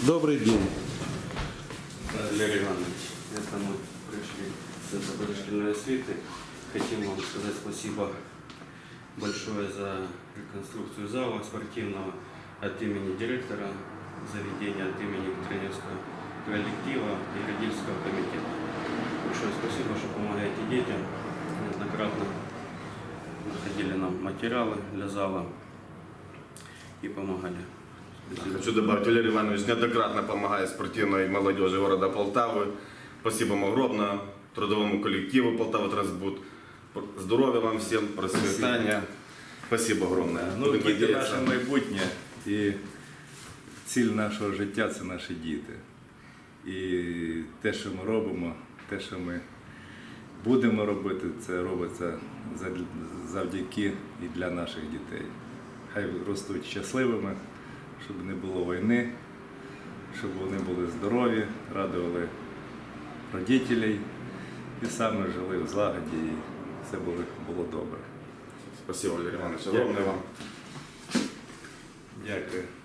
Добрый день. Валерий Иванович, это мы пришли с Центра дошкольной освіти. Хотим вам сказать спасибо большое за реконструкцию зала спортивного от имени директора заведения, от имени тренерского коллектива и родительского комитета. Большое спасибо, что помогаете детям. Неоднократно находили нам материалы для зала и помогали. Хочу добавить, Валерий Иванович неоднократно помогает спортивной молодежи города Полтавы. Спасибо вам огромное, трудовому коллективу Полтава Трансбуд. Здоровья вам всем, процветания. Спасибо огромное. Ну, діти наше майбутнє, і ціль нашого життя – це наші діти. І те, що ми робимо, те, що ми будемо робити, це робиться завдяки і для наших дітей. Хай ростуть щасливими, щоб не було війни, щоб вони були здорові, радували родителей і саме жили в злагоді, і все було добре. Спасибо, Валерий Иванович. Огромное вам. Дякую.